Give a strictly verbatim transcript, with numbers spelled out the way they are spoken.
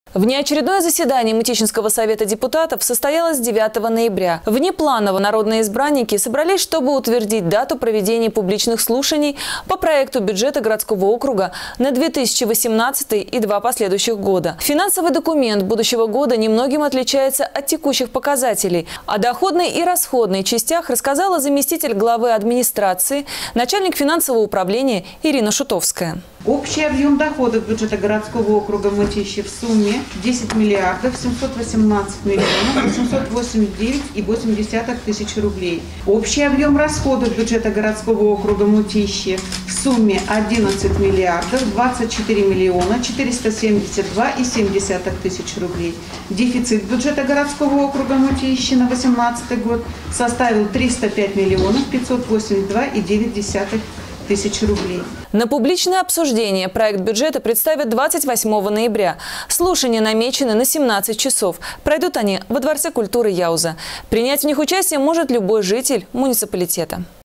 Внеочередное заседание Мытищинского совета депутатов состоялось девятого ноября. Внепланово народные избранники собрались, чтобы утвердить дату проведения публичных слушаний по проекту бюджета городского округа на две тысячи восемнадцатый и два последующих года. Финансовый документ будущего года немногим отличается от текущих показателей. О доходной и расходной частях рассказала заместитель главы администрации, начальник финансового управления Ирина Шутовская. Общий объем доходов бюджета городского округа Мытищи в сумме десять миллиардов семьсот восемнадцать миллионов восемьсот восемьдесят девять и восемь десятых тысяч рублей. Общий объем расходов бюджета городского округа Мытищи в сумме одиннадцать миллиардов двадцать четыре миллиона четыреста семьдесят два и семь десятых тысяч рублей. Дефицит бюджета городского округа Мытищи на две тысячи восемнадцатый год составил триста пять миллионов пятьсот восемьдесят два и девять десятых тысяч рублей. На публичное обсуждение проект бюджета представят двадцать восьмого ноября. Слушания намечены на семнадцать часов. Пройдут они во Дворце культуры Яуза. Принять в них участие может любой житель муниципалитета.